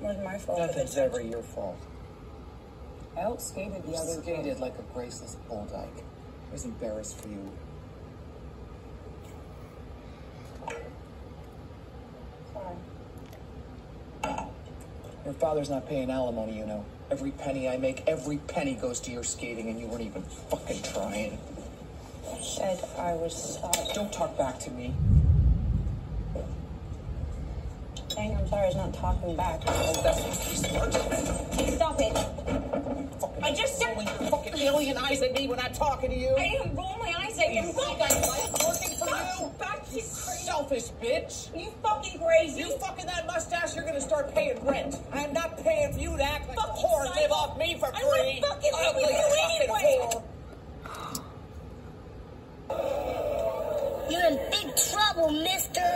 It was my fault. Nothing's ever your fault. I outskated the other Skated girls. like a graceless bull dyke. I was embarrassed for you. Sorry. Your father's not paying alimony, you know. Every penny I make, every penny goes to your skating, and you weren't even fucking trying. I said I was sorry. Don't talk back to me. Saying I'm sorry is not talking back. Oh, that's what you smart. Stop it. Fucking I just said... rolling your fucking alien eyes at me when I'm talking to you. I didn't roll my eyes at you. You think I like working for you? Back, you crazy. Selfish bitch. You fucking crazy. You fucking that mustache, you're gonna start paying rent. I'm not paying for you to act like a Fucking whore and live psycho. off me for I free. would fucking live Ugly with you fucking anyway. whore. You're in big trouble, mister.